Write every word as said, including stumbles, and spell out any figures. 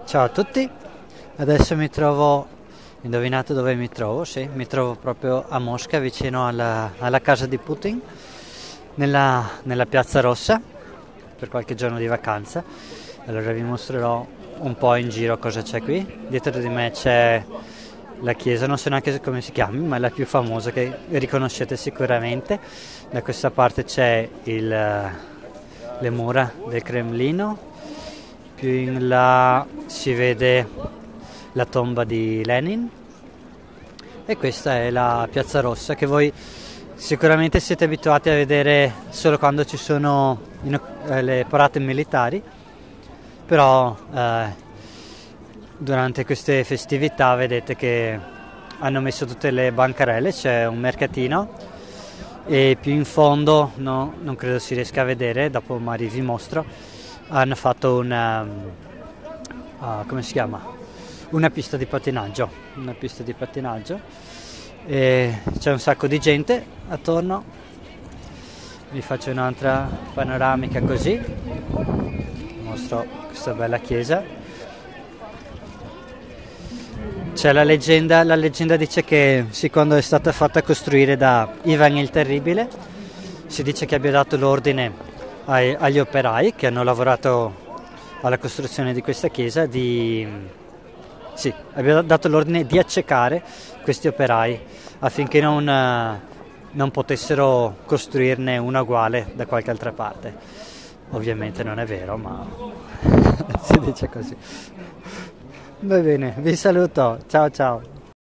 Ciao a tutti, adesso mi trovo, indovinate dove mi trovo? Sì, mi trovo proprio a Mosca, vicino alla, alla casa di Putin, nella, nella Piazza Rossa, per qualche giorno di vacanza. Allora vi mostrerò un po' in giro cosa c'è qui. Dietro di me c'è la chiesa, non so neanche come si chiami, ma è la più famosa che riconoscete sicuramente. Da questa parte c'è il, le mura del Cremlino. Più in là si vede la tomba di Lenin e questa è la Piazza Rossa che voi sicuramente siete abituati a vedere solo quando ci sono in, eh, le parate militari, però eh, durante queste festività vedete che hanno messo tutte le bancarelle, c'è un mercatino e più in fondo, no, non credo si riesca a vedere, dopo magari vi mostro, hanno fatto una, uh, come si chiama? Una pista di pattinaggio, una pista di pattinaggio e c'è un sacco di gente attorno. Vi faccio un'altra panoramica così, vi mostro questa bella chiesa. C'è la leggenda, la leggenda dice che sì, quando è stata fatta costruire da Ivan il Terribile, si dice che abbia dato l'ordine ai, agli operai che hanno lavorato alla costruzione di questa chiesa di sì, abbia dato l'ordine di accecare questi operai affinché non, non potessero costruirne una uguale da qualche altra parte. Ovviamente non è vero, ma si dice così. Va bene, vi saluto, ciao ciao.